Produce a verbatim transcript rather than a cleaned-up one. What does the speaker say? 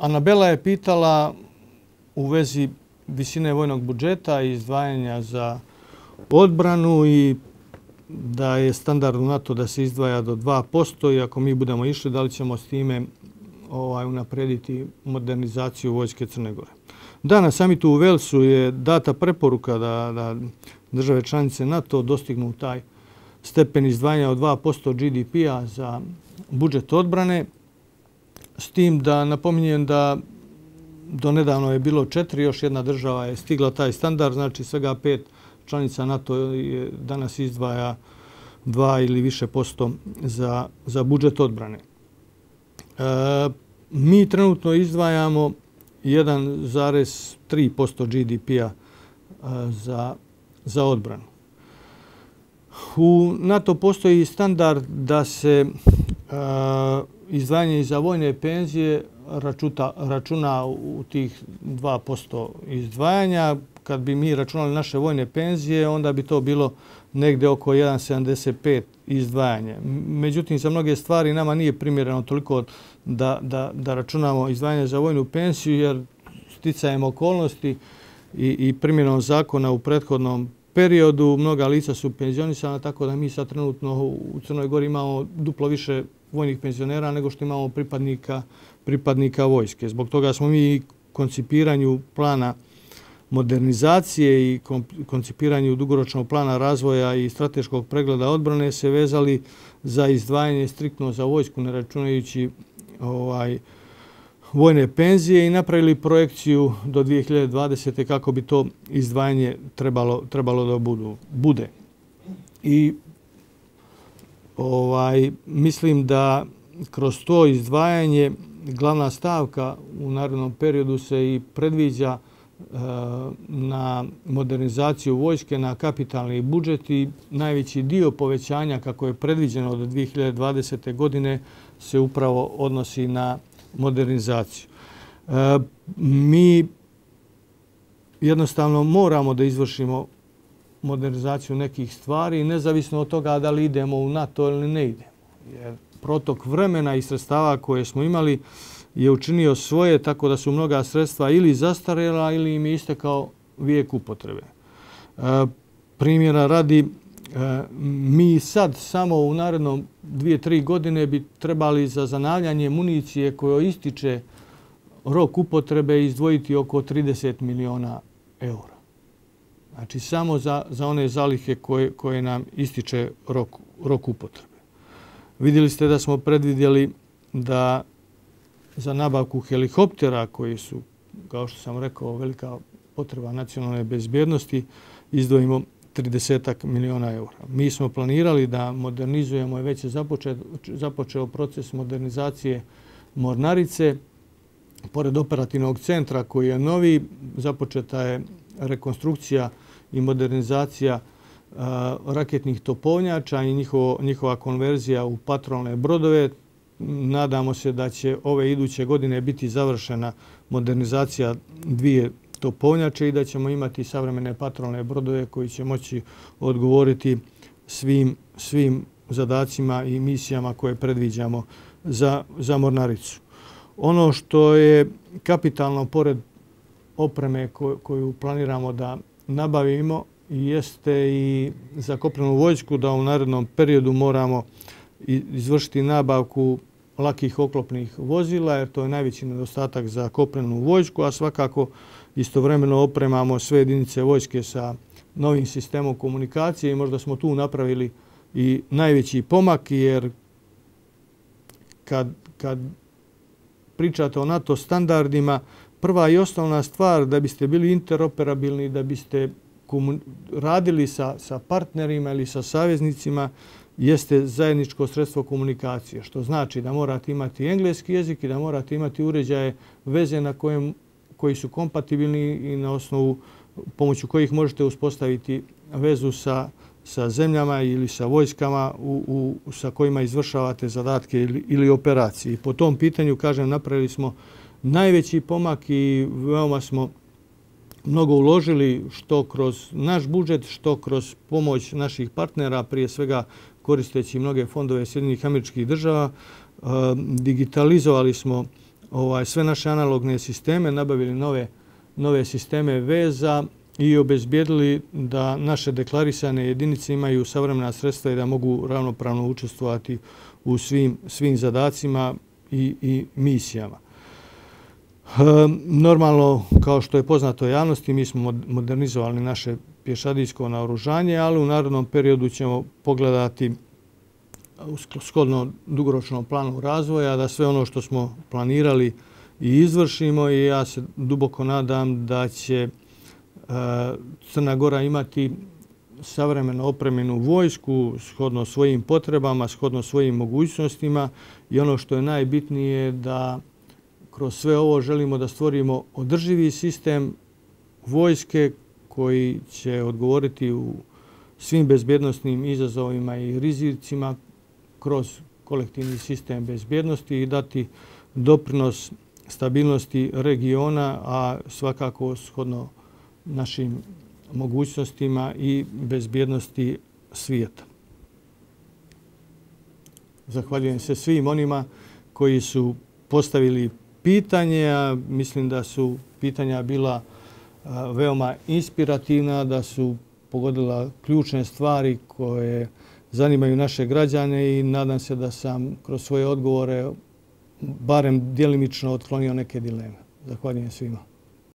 Anabela je pitala u vezi visine vojnog budžeta i izdvajanja za odbranu i da je standard u NATO da se izdvaja do dva posto i ako mi budemo išli, da li ćemo s time ovaj, unaprediti modernizaciju vojske Crne Gore. Da, na samitu u Velsu je data preporuka da, da države članice NATO dostignu taj stepen izdvajanja od dva posto G D P-a za budžet odbrane. S tim da napominjem da do nedavno je bilo četiri, još jedna država je stigla taj standard, znači svega pet članica NATO je danas izdvaja dva ili više posto za, za budžet odbrane. E, mi trenutno izdvajamo jedan zarez tri posto G D P-a za, za odbranu. U NATO postoji standard da se uh, izdvajanje za vojne penzije račuta, računa u tih dva posto izdvajanja. Kad bi mi računali naše vojne penzije, onda bi to bilo negdje oko jedan zarez sedamdeset pet izdvajanje. Međutim, za mnoge stvari nama nije primjereno toliko da, da, da računamo izdvajanje za vojnu penziju, jer sticajem okolnosti i, i primjenom zakona u prethodnom periodu mnoga lica su penzionisana, tako da mi sad trenutno u Crnoj Gori imamo duplo više vojnih penzionera nego što imamo pripadnika, pripadnika vojske. Zbog toga smo mi koncipiranju plana modernizacije i koncipiranju dugoročnog plana razvoja i strateškog pregleda odbrane se vezali za izdvajanje striktno za vojsku, ne računajući ovaj, vojne penzije i napravili projekciju do dvije hiljade dvadesete kako bi to izdvajanje trebalo, trebalo da budu, bude. I ovaj, mislim da kroz to izdvajanje glavna stavka u narednom periodu se i predviđa e, na modernizaciju vojske, na kapitalni budžet i najveći dio povećanja kako je predviđeno do dvije hiljade dvadesete godine se upravo odnosi na modernizaciju. E, mi jednostavno moramo da izvršimo modernizaciju nekih stvari, nezavisno od toga da li idemo u NATO ili ne idemo. Jer protok vremena i sredstava koje smo imali je učinio svoje, tako da su mnoga sredstva ili zastarjela ili im je istekao vijek upotrebe. E, primjera radi, e, mi sad samo u narednom dvije, tri godine bi trebali za zanavljanje municije koje ističe rok upotrebe izdvojiti oko trideset miliona eura. Znači samo za, za one zalihe koje, koje nam ističe rok, rok upotrebe. Vidjeli ste da smo predvidjeli da za nabavku helikoptera koji su, kao što sam rekao, velika potreba nacionalne bezbjednosti, izdvojimo trideset miliona eura. Mi smo planirali da modernizujemo i već je započeo, započeo proces modernizacije Mornarice. Pored operativnog centra koji je novi, započeta je rekonstrukcija i modernizacija uh, raketnih topovnjača i njihovo, njihova konverzija u patrolne brodove. Nadamo se da će ove iduće godine biti završena modernizacija dvije topovnjače i da ćemo imati savremene patrolne brodove koji će moći odgovoriti svim, svim zadacima i misijama koje predviđamo za, za Mornaricu. Ono što je kapitalno pored opreme koju planiramo da nabavimo jeste i za kopnenu vojsku da u narednom periodu moramo izvršiti nabavku lakih oklopnih vozila, jer to je najveći nedostatak za kopnenu vojsku, a svakako istovremeno opremamo sve jedinice vojske sa novim sistemom komunikacije i možda smo tu napravili i najveći pomak, jer kad, kad pričate o NATO standardima, prva i osnovna stvar da biste bili interoperabilni, da biste radili sa, sa partnerima ili sa saveznicima, jeste zajedničko sredstvo komunikacije, što znači da morate imati engleski jezik i da morate imati uređaje veze na kojem, koji su kompatibilni i na osnovu pomoću kojih možete uspostaviti vezu sa, sa zemljama ili sa vojskama u, u, sa kojima izvršavate zadatke ili, ili operacije. I po tom pitanju, kažem, napravili smo najveći pomak i veoma smo mnogo uložili što kroz naš budžet, što kroz pomoć naših partnera, prije svega koristeći mnoge fondove Sjedinjenih Američkih Država. Digitalizovali smo ovaj, sve naše analogne sisteme, nabavili nove, nove sisteme veza i obezbijedili da naše deklarisane jedinice imaju savremena sredstva i da mogu ravnopravno učestvovati u svim, svim zadacima i, i misijama. E, normalno, kao što je poznato javnosti, mi smo modernizovali naše pješadijsko naoružanje, ali u narednom periodu ćemo pogledati shodno dugoročnom planu razvoja da sve ono što smo planirali i izvršimo, i ja se duboko nadam da će Crna Gora imati savremeno opremljenu vojsku shodno svojim potrebama, shodno svojim mogućnostima, i ono što je najbitnije da kroz sve ovo želimo da stvorimo održivi sistem vojske koji će odgovoriti u svim bezbjednosnim izazovima i rizicima kroz kolektivni sistem bezbjednosti i dati doprinos stabilnosti regiona, a svakako shodno našim mogućnostima i bezbjednosti svijeta. Zahvaljujem se svim onima koji su postavili pitanje, a mislim da su pitanja bila veoma inspirativna, da su pogodila ključne stvari koje zanimaju naše građane, i nadam se da sam kroz svoje odgovore barem djelimično otklonio neke dileme. Zahvaljujem svima.